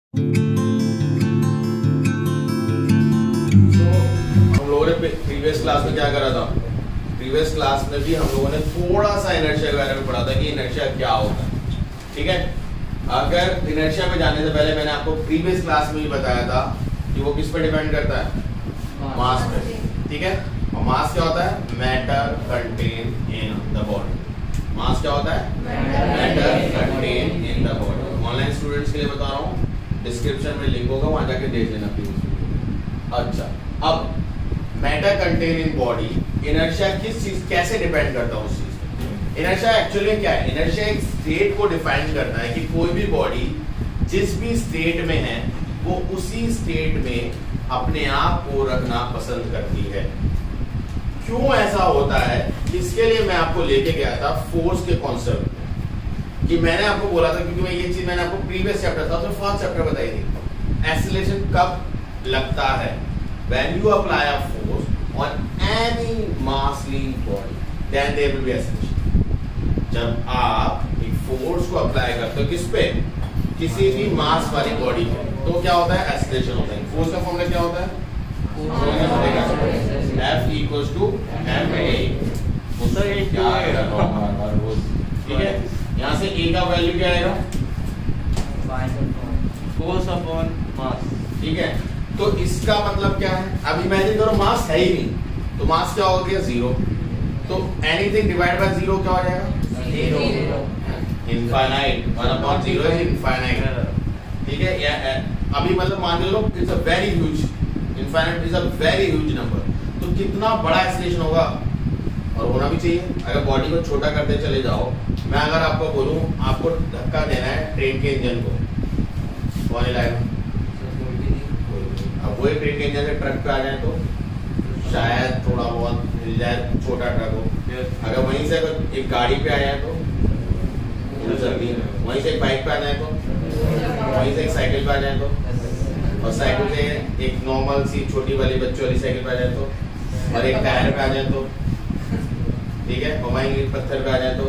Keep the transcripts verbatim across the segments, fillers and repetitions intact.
हम लोगों ने प्रीवियस क्लास में क्या करा था? प्रीवियस क्लास में भी हम लोगों ने थोड़ा सा इनर्शिया के बारे में पढ़ा था कि इनर्शिया क्या होता है। ठीक है, अगर इनर्शिया में जाने से पहले मैंने आपको प्रीवियस क्लास में भी बताया था कि वो किस पे डिपेंड करता है? मास पे। ठीक है, और मास क्या होता है? Matter contain in the body. Mass क्या होता है? Matter contain in the body. Online students के लिए बता रहा हूँ, डिस्क्रिप्शन में लिंक होगा, वहां जाके देख लेना प्लीज। अच्छा, अब matter contain in body, inertia किस चीज कैसे डिपेंड करता है उस चीज पे? इनर्शिया एक्चुअली क्या है? इनर्शिया एक स्टेट को डिफाइन करता है कि कोई भी बॉडी जिस भी स्टेट में है वो उसी स्टेट में अपने आप को रखना पसंद करती है। क्यों ऐसा होता है? इसके लिए मैं आपको लेके गया था फोर्स के कॉन्सेप्ट कि मैंने आपको बोला था, क्योंकि मैं ये चीज मैंने आपको प्रीवियस चैप्टर था तो फर्स्ट चैप्टर बताई थी। एक्सीलरेशन कब लगता है? When you apply a force on any mass-lean body, then there will be acceleration. जब आप एक फोर्स को अप्लाई करते हो किस पे? किसी भी मास वाली बॉडी पे, तो क्या होता है? एक्सीलरेशन होता है। फोर्स का फॉर्मूला क्या होता है? F equals to M A। ठीक है, यहाँ से A का वैल्यू क्या आएगा? Force upon mass. ठीक है, तो इसका मतलब क्या है? अब इमेजिन करो मास है ही नहीं, तो मास क्या हो गया? जीरो। तो एनीथिंग डिवाइड बाय जीरो क्या हो जाएगा? Zero. Infinite, one upon zero is infinite. ठीक है, या अभी मतलब मान लो it's a very huge, infinite is a very huge number. तो कितना बड़ा एक्सीलरेशन होगा, और होना भी चाहिए। अगर बॉडी को छोटा करते चले जाओ, मैं अगर आपको बोलूं आपको धक्का देना है ट्रेन के इंजन को, कौन हिलाएगा? अब वही ट्रेन के इंजन से ट्रक पे आ जाए तो शायद थोड़ा बहुत हिल जाए, छोटा ट्रक हो। अगर वहीं से एक गाड़ी पे आ जाए तो वहीं से एक बाइक पे आ जाए तो, वहीं से एक साइकिल पे आ जाए तो, और साइकिल से एक नॉर्मल सी छोटी वाली बच्चों वाली साइकिल पे आ जाए तो, और एक टायर पे आ जाए तो, ठीक है, और वहीं पत्थर पे आ जाए तो,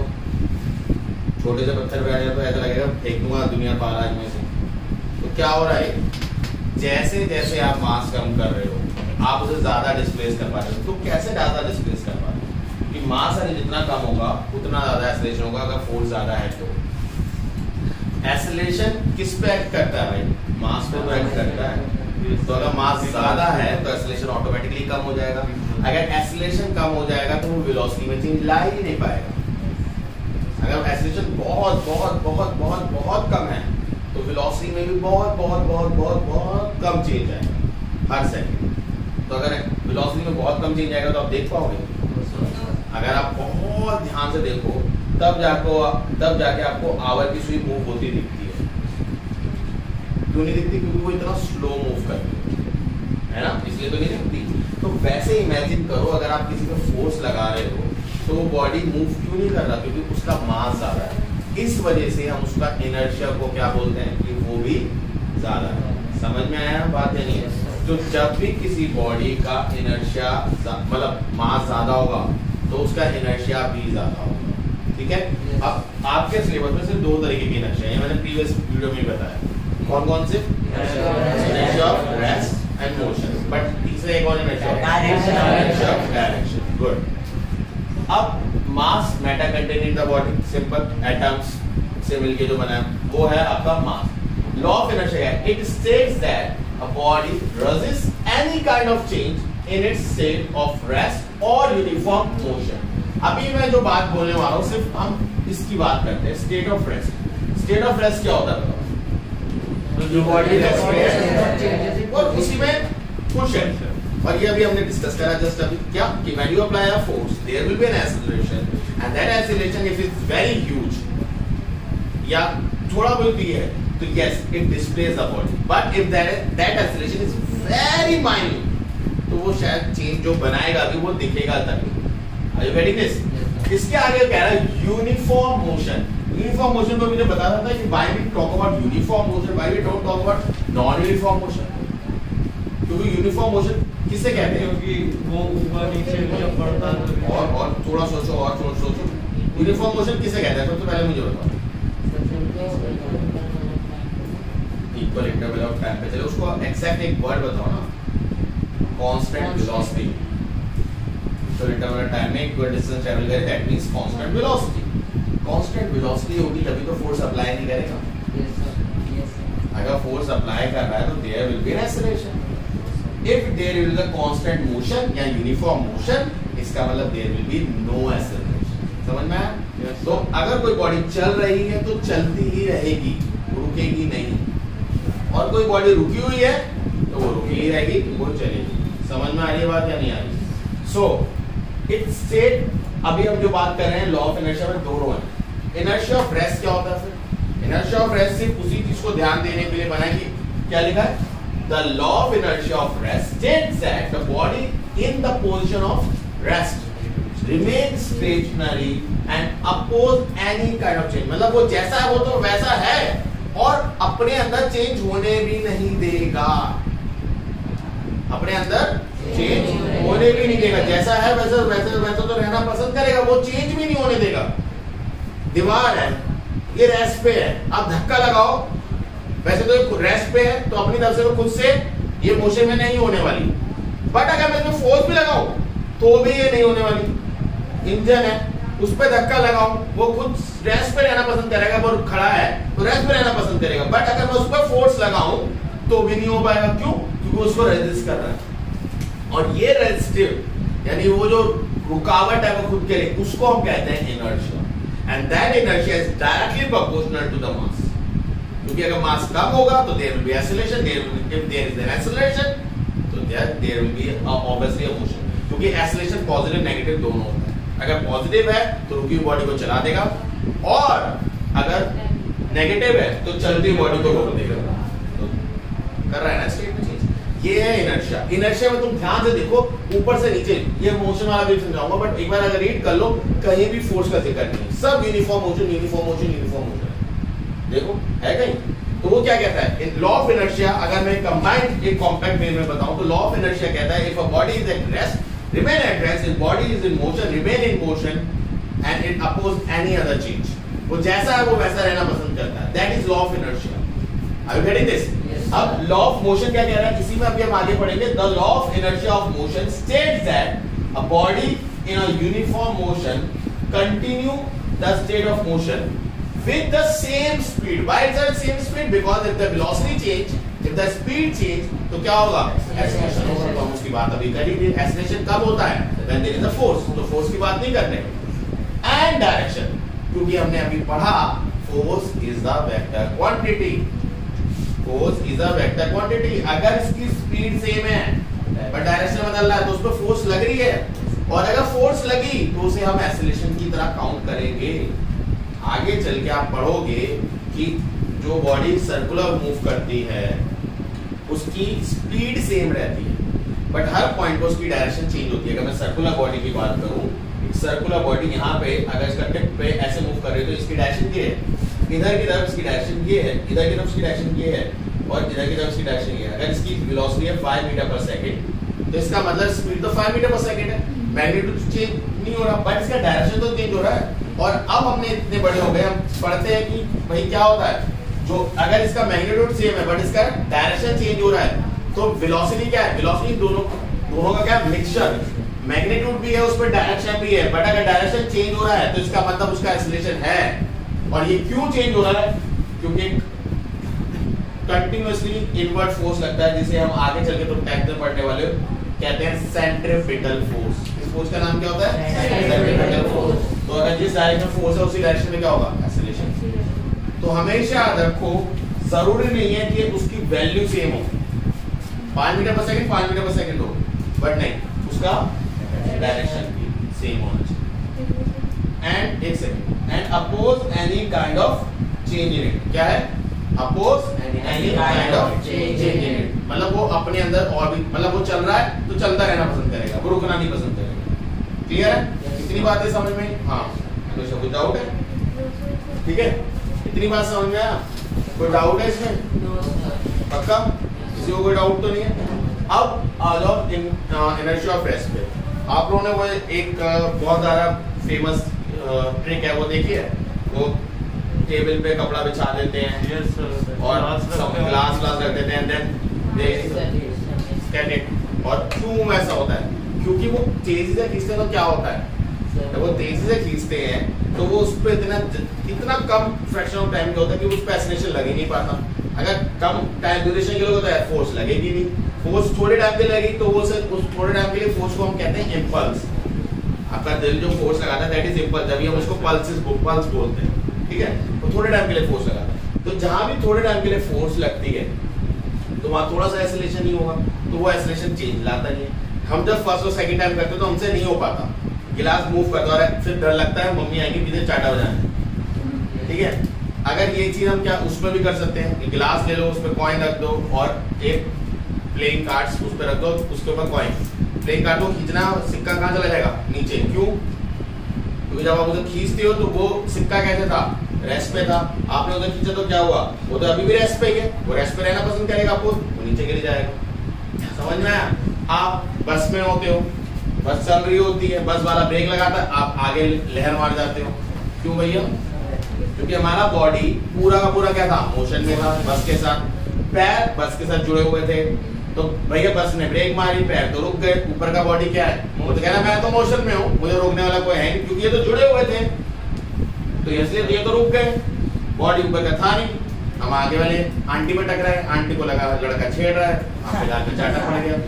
छोटे से पत्थर पे आ जाए तो ऐसा लगेगा फेंक दूंगा दुनिया पार आज में से। तो क्या हो रहा है? जैसे जैसे आप मास कम कर रहे हो आप उसे ज्यादा डिस्प्लेस कर पा रहे हो। तो कैसे ज्यादा डिस्प्लेस कर पा रहे हो? कि मास अगर जितना कम होगा उतना ज्यादा एक्सेलरेशन होगा। अगर फोर्स ज्यादा है तो एक्सेलरेशन किस पे एक्ट करता है भाई? मास पे तो एक्ट करता है। तो अगर मास ज्यादा है तो एक्सेलरेशन ऑटोमेटिकली कम हो जाएगा। अगर एक्सेलरेशन कम हो जाएगा तो वो वेलोसिटी में चेंज ला ही नहीं पाएगा। अगर एक्सेलरेशन बहुत बहुत बहुत बहुत बहुत कम है तो वेलोसिटी में भी बहुत बहुत बहुत बहुत बहुत कम चेंज आएगा हर सेकंड। तो अगर वेलोसिटी में बहुत कम चेंज आएगा तो आप देख पाओगे? अगर आप बहुत ध्यान से देखो तब जाको तब जाके आपको आवर की सुई मूव होती दिखती है। क्यों नहीं दिखती? क्योंकि वो इतना स्लो मूव करती है ना, इसलिए तो नहीं दिखती। तो वैसे इमेजिन करो अगर आप किसी पे फोर्स लगा रहे हो तो वो बॉडी मूव क्यों नहीं कर रहा? क्योंकि उसका मास ज्यादा है। इस वजह से हम उसका इनर्शिया को क्या बोलते हैं कि वो भी ज्यादा है। समझ में आया बात या नहीं? तो जब भी किसी बॉडी का इनर्शिया मतलब मास ज्यादा होगा तो उसका इनर्शिया भी ज्यादा होगा। ठीक है, अब आपके सिलेबस में सिर्फ दो तरीके की इनर्शिया है, मैंने प्रीवियस वीडियो में बताया। कौन कौन से? Inertia of rest and motion. But तीसरा एक और इनर्शिया ऑफ डायरेक्शन। गुड। अब mass matter contain in the body, simple atoms से मिलके जो बना है वो है आपका मास। लॉ ऑफ इनर्शिया है, it states that a body resist any kind of change in its state of rest और यूनिफॉर्म मोशन। अभी मैं जो बात बोलने वाला हूं सिर्फ हम इसकी बात करते हैं, state of rest. State of rest क्या होता है बताओ? जो बॉडी रेस्ट और उसी में खुश है। और ये अभी हमने डिस्कस करा जस्ट अभी क्या कि when you apply a force there will be an acceleration and that acceleration if is very huge या थोड़ा बहुत भी है तो yes it displace the body. But if that that acceleration is very minute तो वो शायद चेंज जो बनाएगा भी वो दिखेगा तक। Are you getting this? इसके आगे कह रहा है यूनिफॉर्म मोशन। यूनिफॉर्म मोशन को मैंने बताया था कि why we talk about uniform motion, why we don't talk about non uniform motion. क्योंकि यूनिफॉर्म मोशन किसे कहते हैं? क्योंकि वो ऊपर नीचे जब बढ़ता है। और और थोड़ा सोचो और थोड़ा सोचो, यूनिफॉर्म मोशन किसे कहते हैं? सबसे पहले मुझे बताओ। ठीक इक्वल इंटरवल ऑफ टाइम पे चले, उसको एग्जैक्ट एक वर्ड बताओ ना, कांस्टेंट वेलोसिटी। तो इंटरवल ऑफ टाइम में इक्वल डिस्टेंस ट्रैवल करे, that means constant velocity. Constant velocity होगी तभी तो फोर्स अप्लाई नहीं करेगा। Yes sir, yes sir. अगर फोर्स अप्लाई कर रहा है तो there will be an acceleration. If there will be a constant motion या यूनिफॉर्म मोशन, इसका मतलब there will be no acceleration. समझ में आया? yes, तो अगर कोई बॉडी चल रही है तो चलती ही रहेगी, रुकेगी नहीं। और कोई बॉडी रुकी हुई है तो वो रुकी ही रहेगी, वो चलेगी। समझ में आ रही है बात या नहीं आ रही? सो इट्स स्टेट, अभी हम जो बात कर रहे हैं लॉ ऑफ इनर्शिया में दो रो है। इनर्शिया ऑफ रेस्ट क्या होता है फिर? इनर्शिया ऑफ रेस्ट सिर्फ उसी चीज को ध्यान देने के लिए बना है कि क्या लिखा है, the law of inertia of rest states that the body in the position of rest remain stationary and oppose any kind of change। मतलब वो जैसा है वो तो वैसा है और अपने अंदर चेंज होने भी नहीं देगा, अपने अंदर चेंज होने भी नहीं देगा। जैसा है वैसा वैसा वैसा तो रहना पसंद करेगा, वो चेंज भी नहीं होने देगा। दीवार है, ये रेस्ट पे है, आप धक्का लगाओ, वैसे तो रेस्ट पे है तो अपनी तरफ से तो खुद से ये मोशन में नहीं होने वाली, बट अगर मैं इसमें फोर्स भी लगाऊं तो भी ये नहीं होने वाली। इंजन है, उस पर धक्का लगाओ, वो खुद रेस्ट पे रहना पसंद करेगा, वो खड़ा है तो रेस्ट पे रहना पसंद करेगा, बट अगर मैं उस पर फोर्स लगाऊं तो भी नहीं हो पाएगा। क्यों? क्योंकि उसको रेजिस्ट कर रहा है। और ये रेजिस्टिव यानी वो जो रुकावट है वो खुद के लिए, उसको हम कहते हैं inertia. And that inertia is directly proportional to the mass. क्योंकि अगर मास कम होगा तो there will be acceleration, there will if there is an acceleration तो there there will be obviously a motion. क्योंकि एक्सेलरेशन पॉजिटिव नेगेटिव दोनों होता है। अगर पॉजिटिव है तो रुकी हुई बॉडी को चला देगा, और अगर नेगेटिव है तो चलती बॉडी को रोक देगा। तो कर रहा है ना स्टेट में चेंज। ये है इनर्शिया। इनर्शिया में तुम ध्यान से देखो, ऊपर से नीचे ये मोशन वाला भी समझाऊंगा, बट एक बार अगर रीड कर लो, कहीं भी फोर्स का जिक्र नहीं है, सब uniform motion uniform motion uniform motion. देखो है कहीं तो वो क्या कहता है इन लॉ ऑफ इनर्शिया। अगर मैं कंबाइंड एक कॉम्पैक्ट वे में बताऊं तो लॉ ऑफ इनर्शिया कहता है if a body is at rest remain at rest, his body is in motion, remain in motion and it oppose any other change। वो जैसा है वो वैसा रहना पसंद करता है। That is law of inertia। Are you getting this? Yes, अब law of motion क्या कह रहा है, इसी में अभी हम आगे पढ़ेंगे। The law of inertia of motion states that a body in a uniform motion continue the state of motion with the same speed। Why is that same speed? Because if the velocity change, if the speed change, तो क्या होगा? Acceleration होगा। तो हम उसकी बात अभी करेंगे। एक्सेलरेशन कब होता है? When there is a force। तो फोर्स की बात नहीं करने। And डायरेक्शन, क्योंकि हमने अभी पढ़ा force is the vector quantity. Force is the vector quantity. अगर इसकी स्पीड सेम है बट डायरेक्शन बदल रहा है तो उस पर फोर्स लग रही है, और अगर फोर्स लगी तो उसे हम एक्सेलरेशन की तरह काउंट करेंगे। आगे चल के आप पढ़ोगे कि जो बॉडी सर्कुलर मूव करती है उसकी स्पीड सेम रहती है, बट हर पॉइंट पर उसकी डायरेक्शन चेंज होती है। अगर मैं सर्कुलर बॉडी की बात करूं, सर्कुलर बॉडी यहाँ पे अगर इसका टिप पे ऐसे मूव कर रही है तो इसकी डायरेक्शन ये है, इधर की तरफ इसकी डायरेक्शन ये है, इधर की तरफ इसकी डायरेक्शन ये है, और इधर की तरफ इसकी डायरेक्शन ये है। अगर इसकी वेलोसिटी है फाइव मीटर पर सेकंड तो इसका मतलब स्पीड तो फाइव मीटर पर सेकंड है, मैग्नीट्यूड चेंज नहीं हो रहा, बट इसका डायरेक्शन तो चेंज हो रहा है। और अब हमने इतने बड़े हो गए, हम पढ़ते हैं कि भाई क्या होता है, जो अगर इसका मैग्नीट्यूड सेम है बट इसका डायरेक्शन चेंज हो रहा है तो वेलोसिटी क्या है? वेलोसिटी दोनों दोनों का क्या है? मिक्सचर। मैग्नीट्यूड भी है, उस पर डायरेक्शन भी है, बट अगर डायरेक्शन चेंज हो रहा है तो इसका मतलब उसका एक्सेलरेशन है। और ये क्यों चेंज हो रहा है? क्योंकि कंटिन्यूअसली इनवर्ट फोर्स लगता है, जिसे हम आगे चल के तो टेंथ में पढ़ने वाले कहते हैं सेंट्रीपिटल फोर्स। इस फोर्स का नाम क्या होता है? Centripetal force. तो अगर जिस डायरेक्शन में फोर्स है उसी डायरेक्शन में क्या होगा? एक्सेलरेशन। तो हमेशा याद रखो, जरूरी नहीं है कि उसकी वैल्यू सेम हो, पांच मीटर पर सेकंड पांच मीटर पर सेकंड हो, बट नहीं, उसका डायरेक्शन भी सेम होना चाहिए। एंड एक second, and oppose any kind of change in it. क्या है? Oppose any kind of change in it, मतलब वो अपने अंदर और भी, मतलब वो चल रहा है तो चलता रहना पसंद करेगा, वो रुकना नहीं पसंद करेगा। क्लियर है? इतनी बातें समझ में? हाँ, तो कोई डाउट है? ठीक है, इतनी बात समझ में आया? कोई डाउट है इसमें? पक्का? किसी को कोई डाउट तो नहीं है? अब आ जाओ इनर्शिया ऑफ रेस्ट पे। आप लोगों ने वो एक बहुत ज्यादा फेमस ट्रिक है वो देखी है, वो टेबल पे कपड़ा बिछा देते हैं, yes, और सब ग्लास ग्लास रख देते हैं and then they scan it. और क्यों ऐसा होता है? क्योंकि वो तेजी से खींचते हैं तो क्या होता है, जब वो तेजी से खींचते हैं तो वो उस पर इतना इतना कम फ्रैक्शन ऑफ टाइम का होता है कि उस पर एक्सीलरेशन लग ही नहीं पाता। अगर कम टाइम ड्यूरेशन के लिए होता है फोर्स लगेगी नहीं, फोर्स थोड़े टाइम के लगी तो वो से उस थोड़े टाइम के लिए फोर्स को हम कहते हैं इम्पल्स। आपका दिल जो फोर्स लगाता है दैट इज इम्पल्स, जब हम उसको पल्सेस पल्स बोलते हैं, ठीक है? तो थोड़े टाइम के लिए फोर्स लगाता है। तो जहां भी थोड़े टाइम के लिए फोर्स लगती है तो वहां थोड़ा सा एक्सीलरेशन ही होगा, तो वो एक्सीलरेशन चेंज लाता नहीं है। हम जब फर्स्ट और सेकंड टाइम करते हैं तो हमसे नहीं हो पाता, गिलास मूव करता है, फिर डर लगता है मम्मी आएगी पीछे चाटा हो जाए, ठीक है? अगर ये चीज हम क्या उसमें भी कर सकते हैं, गिलास ले लो, उस पर कॉइन रख दो और एक प्लेइंग कार्ड्स उस पर रख दो, उसके ऊपर कॉइन। प्लेइंग कार्ड को खींचना, सिक्का कहाँ चला जाएगा? नीचे। क्यों? क्योंकि जब आप उसे खींचते हो तो वो सिक्का कैसे था? रेस्ट पे था। आपने उसे खींचा तो क्या हुआ? वो तो अभी भी रेस्ट पे है, वो रेस्ट पे रहना पसंद करेगा, आपको वो नीचे गिर जाएगा। समझ में आया? आप बस में होते हो, बस चल रही होती है, बस वाला ब्रेक लगाता है, आप आगे लहर मार जाते हो। क्यों भैया? क्योंकि हमारा बॉडी पूरा का पूरा क्या था? मोशन में था बस के साथ, पैर बस के साथ जुड़े हुए थे। तो भैया बस ने ब्रेक मारी, पैर तो रुक गए, ऊपर का बॉडी क्या है? वो तो कह रहा मैं तो मोशन में हूँ, मुझे रोकने वाला कोई है नहीं, क्योंकि ये तो जुड़े हुए थे, तो इसलिए ये तो रुक गए, बॉडी ऊपर का था नहीं। हम आगे वाले आंटी में टकराए, आंटी को लगा लड़का छेड़ रहा है, आपके गाल पे चाटा पड़ गया।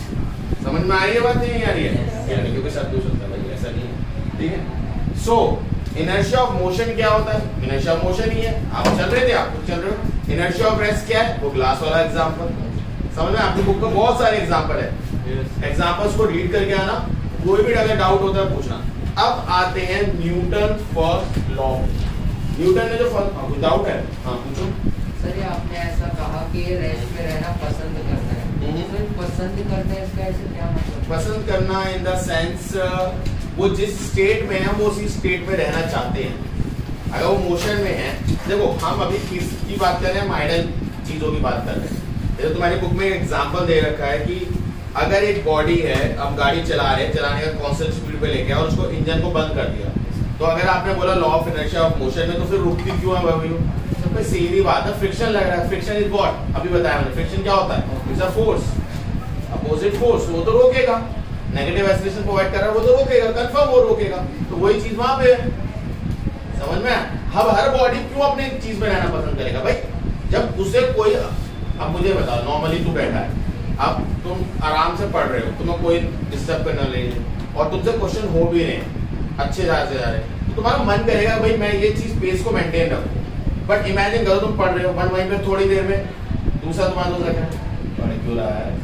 समझ में आ रही है बात? नहीं आ रही है? क्योंकि सब कुछ होता है भाई, ऐसा नहीं है, ठीक है? सो इनर्शिया ऑफ मोशन क्या होता है? इनर्शिया ऑफ मोशन ही है, आप चल रहे थे, आप कुछ चल रहे हो। इनर्शिया ऑफ रेस्ट क्या है? वो ग्लास वाला एग्जांपल। समझ में? आपकी बुक में बहुत सारे एग्जांपल है, एग्जांपल्स को रीड करके आना, कोई भी अगर डाउट होता है पूछना। अब आते हैं न्यूटन फर्स्ट लॉ। न्यूटन ने जो फर्स्ट डाउट है, हाँ पूछो। सर ये आपने ऐसा कहा कि रेस्ट में रहना पसंद करता है, तो पसंद करना है इसका ऐसे क्या मतलब? पसंद करना इन द सेंस वो जिस स्टेट में है वो उसी स्टेट में रहना चाहते हैं। अगर वो मोशन में है, देखो हम अभी किसकी बात कर रहे हैं? हम आइडल चीजों की बात कर रहे हैं। जैसे तुम्हारी बुक में एग्जांपल दे रखा है कि अगर एक बॉडी है, अब गाड़ी चला रहे, चलाने का कांस्टेंट स्पीड पे लेके और उसको इंजन को बंद कर दिया, तो अगर आपने बोला law of inertia of motion में, तो फिर रुकती क्यों है भाई? सब पे सीधी बात है, फ्रिक्शन लग रहा है। Friction is what? अभी बताया मैंने, फ्रिक्शन क्या होता है? It's a force, opposite force, वो तो रोकेगा। नेगेटिव एक्सीलरेशन प्रोवाइड कर रहा है, वो तो रोकेगा, कंफर्म वो रोकेगा। तो वही चीज वहां पे है। समझ में? अब हर बॉडी क्यों अपने चीज में रहना पसंद करेगा भाई? जब उसे कोई, अब मुझे बताओ, नॉर्मली तू बैठा है, अब तुम आराम से पढ़ रहे हो, तुम्हें कोई डिस्टर्ब करना नहीं है और तुमसे क्वेश्चन हो भी रहे अच्छे जा से जा रहे, तो तुम्हारा मन करेगा भाई मैं ये चीज पेस को मेंटेन रखूं। बट इमेजिन करो तुम पढ़ रहे हो, बट वहीं पे थोड़ी देर में दूसरा तुम्हारा दूसरा क्या पढ़ क्यों रहा है,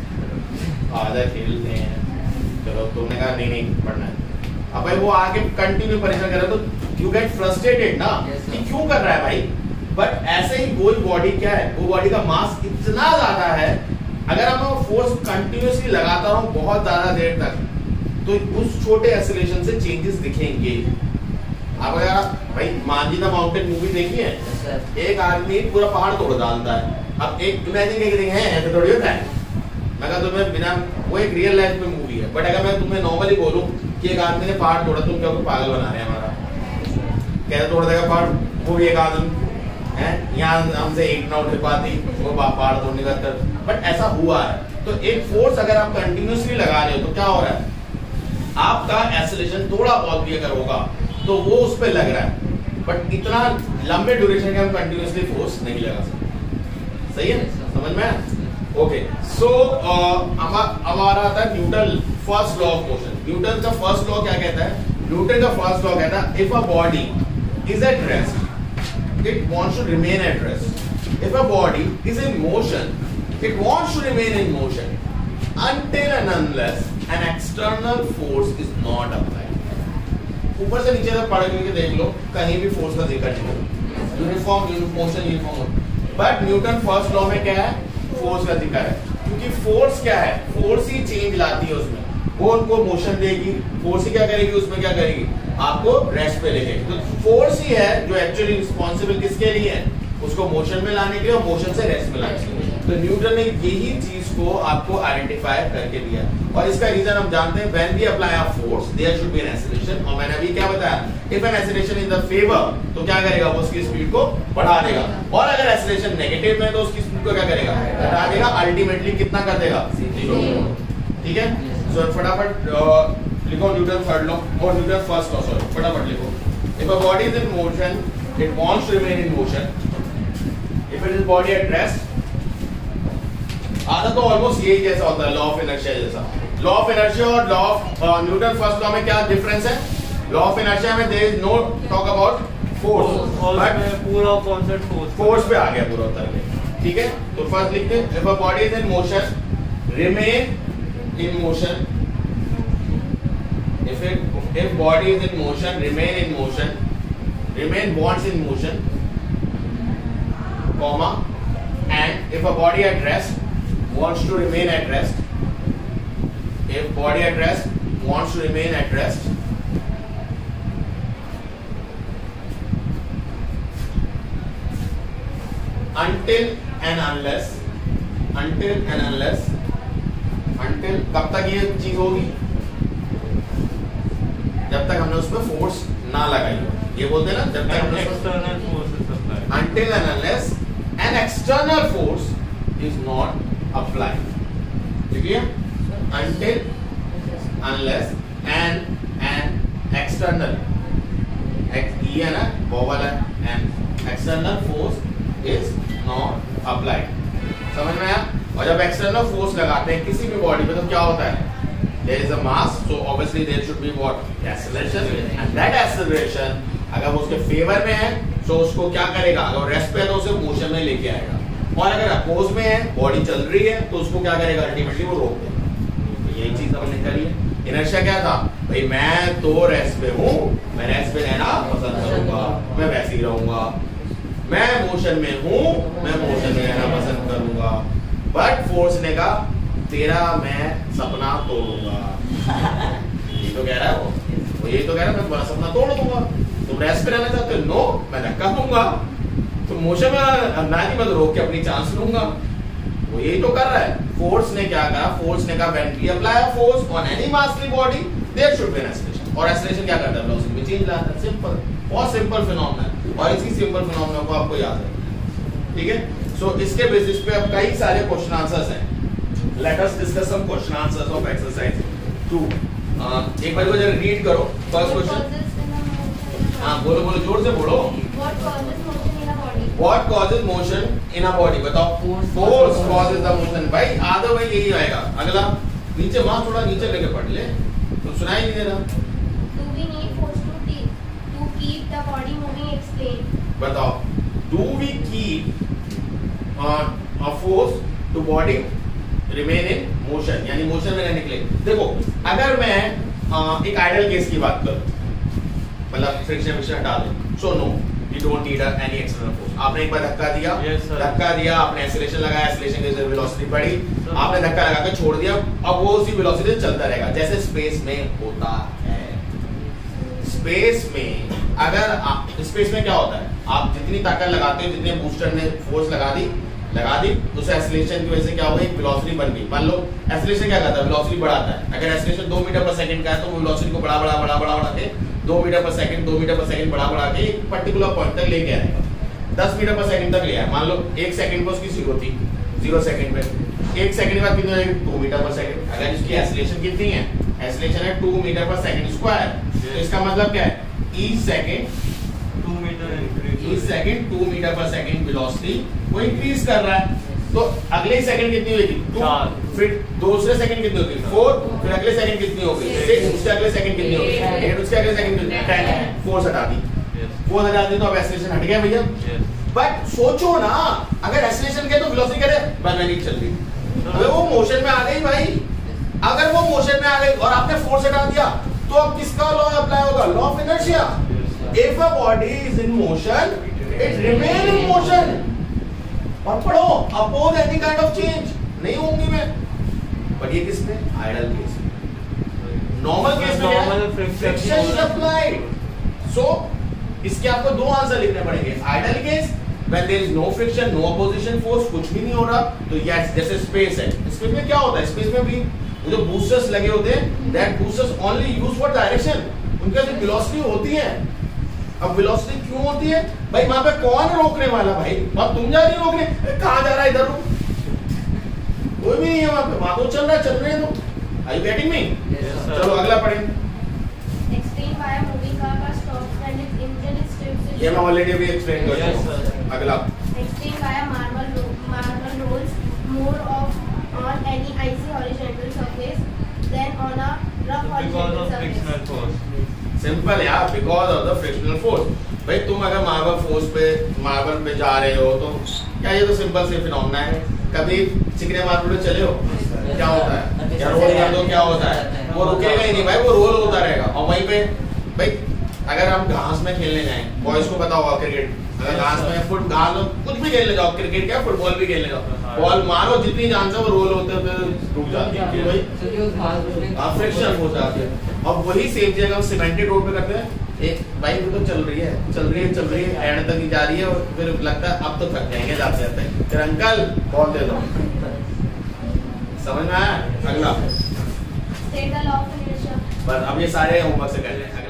आधा खेलते हैं, चलो तुमने कहा नहीं नहीं पढ़ना है। अब भाई वो आगे कंटिन्यू परेशान कर रहा है, तो यू गेट फ्रस्ट्रेटेड ना कि क्यों कर रहा है भाई। बट ऐसे ही कोई बॉडी क्या है, वो बॉडी का मास इतना ज्यादा है, अगर हम फोर्स कंटिन्यूअसली लगाता रहूं बहुत ज्यादा देर तक, तो उस छोटे एक्सीलरेशन से चेंजेस दिखेंगे। आप अगर भाई मांझी द माउंटेन मूवी देखी है, एक आदमी पूरा पहाड़ तोड़ डालता है। अब एक इमेजिन करके है ऐसे थोड़ी होता है, मैं कहा तुम्हें बिना, वो एक रियल लाइफ में मूवी है, बट अगर मैं तुम्हें नॉर्मली बोलूं कि एक आदमी ने पहाड़ तोड़ा, तुम क्या पागल बना रहे हैं हमारा, कैसे तोड़ देगा पहाड़? वो भी एक आदमी है, यहाँ हमसे एक ना उठ पाती, वो पहाड़ तोड़ने का कर, बट ऐसा हुआ है। तो एक फोर्स अगर आप कंटिन्यूसली लगा रहे हो तो क्या हो रहा है? आपका एक्सीलरेशन थोड़ा बहुत भी अगर होगा तो वो उस पर लग रहा है, बट इतना लंबे ड्यूरेशन के हम कंटिन्यूसली फोर्स नहीं लगा सकते। सही है? समझ में? ओके, सो अब आ रहा था Newton first law of motion. Newton का फर्स्ट लॉ क्या कहता है? न्यूटन का फर्स्ट लॉ कहता है if a body is at rest it wants to remain at rest. If a body is in motion, it wants to remain in motion until and unless an external force is not applied. ऊपर से नीचे तक पढ़ के देख लो, कहीं भी force का जिक्र नहीं है, uniform motion uniform. But Newton first law में क्या है? फोर्स का जिक्र है, क्योंकि फोर्स क्या है? फोर्स ही चेंज लाती है उसमें, वो उनको मोशन देगी, फोर्स ही क्या करेगी उसमें? क्या करेगी? आपको रेस्ट पे लेके। तो फोर्स ही है जो एक्चुअली रिस्पॉन्सिबल किसके लिए है? उसको मोशन में लाने के लिए और मोशन से रेस्ट में लाने के लिए। तो न्यूटन ने यही चीज को आपको आइडेंटिफाई करके दिया और इसका रीजन हम जानते हैं when we apply a force there should be an acceleration और मैंने अभी क्या बताया if an acceleration is the favour तो क्या करेगा वो उसकी स्पीड को बढ़ा देगा और अगर एक्सीलरेशन नेगेटिव में तो उसकी स्पीड को क्या करेगा घटा देगा अल्टीमेटली कितना कर देगा जीरो ठीक है सो फटाफट लिखो न्यूटन थर्ड लॉ और न्यूटन फर्स्ट लॉ सॉरी फटाफट लिखो if a body is in motion it wants to remain in motion if it is body at rest आधा तो ऑलमोस्ट यही जैसा होता है लॉ ऑफ इनर्शिया जैसा लॉ ऑफ इनर्शिया और law of Newton first law में क्या डिफरेंस है लॉ ऑफ इनर्शिया में there is no talk about force but पूरा कांसेप्ट फोर्स फोर्स पे आ गया पूरा उतर के ठीक है तो फर्स्ट लिखते हैं if a body is in motion remain in motion if it if body is in motion remain in motion remain wants in motion comma and if a body at rest wants to remain at rest if body at rest wants to remain at rest until and unless until and unless until कब तक ये चीज होगी जब तक हमने उसमें force ना लगाई हो ये बोलते हैं ना जब तक हमने external forces apply until and unless an external force is not applied ठीक है until unless an an external ये है ना vowel है an external force is not applied समझ में आया और जब external force लगाते हैं किसी भी बॉडी पे तो क्या होता है there is a mass so obviously there should be what acceleration and that acceleration अगर वो उसके फेवर में है तो उसको क्या करेगा अगर रेस्ट पे है तो उसे मोशन में लेके आएगा और अगर अपोज में है बॉडी चल रही है तो उसको क्या करेगा अल्टीमेटली वो रोक देगा तो यही चीज हमने करी है इनर्शिया क्या था भाई मैं तो रेस्ट पे हूँ मैं रेस्ट पे रहना पसंद करूंगा मैं वैसे ही रहूंगा मैं मोशन में हूँ मैं मोशन में रहना पसंद करूंगा बट फोर्स ने कहा तेरा मैं सपना तोड़ूंगा ये तो कह रहा है वो वो ये तो कह रहा है मैं तुम्हारा सपना तोड़ दूंगा तुम रेस्ट पे रहना चाहते हो नो मैं धक्का दूंगा तो मोशन में ना ही मैं तो रोक के अपनी चांस लूंगा वो यही तो कर रहा है फोर्स ने क्या कहा फोर्स ने कहा when we apply a force on any massly body there should be an acceleration और एक्सीलरेशन क्या करता है वेलोसिटी में चेंज लाता है सिंपल बहुत सिंपल फिनोमेना और इसी सिंपल फिनोमेना को आपको याद रखना ठीक है सो इसके बेसिस पे अब कई सारे क्वेश्चन आंसर्स हैं let us discuss some question answers of exercise two एक बार जरा रीड करो फर्स्ट क्वेश्चन हाँ बोलो बोलो जोर से बोलो What causes motion in a body? बताओ force causes the motion भाई आधा भाई यही आएगा अगला नीचे वहां थोड़ा नीचे लेके पढ़ ले तो सुनाई नहीं दे रहा Do we need force to to keep the body moving? Explain. बताओ do we keep uh, a force to body remain in motion यानी मोशन में रहने के लिए देखो अगर मैं uh, एक आइडल केस की बात करूं मतलब फ्रिक्शन फ्रिक्शन हटा दें so no you don't need any external force आपने एक बार धक्का दिया yes, धक्का दिया आपने एक्सीलरेशन लगाया एक्सीलरेशन की वजह से वेलोसिटी बढ़ी आपने धक्का लगा के छोड़ दिया अब वो उसी वेलोसिटी से चलता रहेगा जैसे स्पेस में होता है स्पेस में अगर आप स्पेस में क्या होता है आप जितनी ताकत लगाते हो जितने बूस्टर ने फोर्स लगा दी लगा दी उस एक्सीलरेशन की वजह से क्या होगा एक वेलोसिटी बन गई मान लो एक्सीलरेशन क्या करता है वेलोसिटी बढ़ाता है अगर एक्सीलरेशन दो मीटर पर सेकंड का है तो वो वेलोसिटी को बढ़ा बढ़ा बढ़ा बढ़ा बढ़ा के दो मीटर पर सेकंड दो मीटर पर सेकंड बढ़ा बढ़ा के एक पर्टिकुलर पॉइंट तक लेके आएगा दस मीटर पर सेकंड तक ले आया मान लो एक सेकंड पर उसकी जीरो थी जीरो सेकंड में एक सेकंड बाद कितनी हो जाएगी दो मीटर पर सेकंड अगर इसकी एक्सीलरेशन कितनी है एक्सीलरेशन है टू मीटर पर सेकंड स्क्वायर तो इसका मतलब क्या है each second two metre increase each second two metre पर सेकंड वेलोसिटी वो इंक्रीज कर रहा है तो अगले सेकंड कितनी होगी चार फिर दूसरे सेकंड कितनी होगी फोर फिर अगले सेकंड कितनी होगी सिक्स उसके अगले सेकंड कितनी होगी एट उसके अगले सेकंड कितनी टेन फोर हटा दी फोर हटा दी तो अब एक्सीलरेशन हट गया भैया बट सोचो ना अगर एक्सीलरेशन के तो वेलोसिटी करे मैग्नेटिक चल रही अबे वो मोशन में आ गई भाई अगर वो मोशन में आ गई और आपने फोर्स हटा दिया तो अब किसका लॉ अप्लाई होगा law of inertia if a body is in motion it remain in motion और पढ़ो oppose any kind of change नहीं होंगी मैं बट ये किस में आइडल केस में नॉर्मल केस में normal friction is applied so इसके आपको दो आंसर लिखने पड़ेंगे ideal case When there is no friction, no opposition force, कुछ भी नहीं हो रहा, तो yes, जैसे स्पेस है, स्पेस में क्या होता है? स्पेस में भी जो बूस्टर्स लगे होते हैं, that boosters only use for direction, उनका जो वेलोसिटी होती है। अब वेलोसिटी क्यों होती है? भाई वहां पे कौन रोकने वाला भाई? अब तुम जा रही हो रोकने, कहाँ जा रहा है इधर? कोई भी नहीं है वहां पे, वहां तो चल रहा है, चल रहे हैं तो। Are you getting me? चलो अगला पढ़ें। Explain why a moving car car stops when its engine is stripped. ये मैं ऑलरेडी अभी एक्सप्लेन कर Yes, चुका हूं। अगला। Explain why a marble ro marble rolls more of on any icy horizontal surface than on a rough Because horizontal of surface. frictional force. Simple यार, because of the frictional force. भाई तुम अगर marble force पे marble पे जा रहे हो तो क्या, ये तो सिंपल से फिनोमेना है। कभी चिकने मार्बल पे चले हो, क्या होता है? या रोल कर दो, क्या होता है? वो रुकेगा ही नहीं भाई, वो रोल होता रहेगा। और वहीं पे भाई अगर हम घास में खेलने जाएं, बॉयज को पता होगा क्रिकेट, अगर घास में फुट घास कुछ भी खेलने जाओ, क्रिकेट क्या फुटबॉल भी खेलने जाओ, बॉल मारो जितनी जान से वो रोल होते होते रुक जाती है क्यों भाई? हाँ, फ्रिक्शन हो जाती है। और वही सेम चीज अगर हम सीमेंटेड रोड पे करते हैं, एक बाइक तो चल रही है चल रही है चल रही है एंड तक ही जा रही है, और फिर लगता है अब तो थक जाएंगे जाते जाते, फिर अंकल बॉल दे दो। समझ में आया? अगला। State the law of inertia. बस अब ये सारे होमवर्क से कर लें।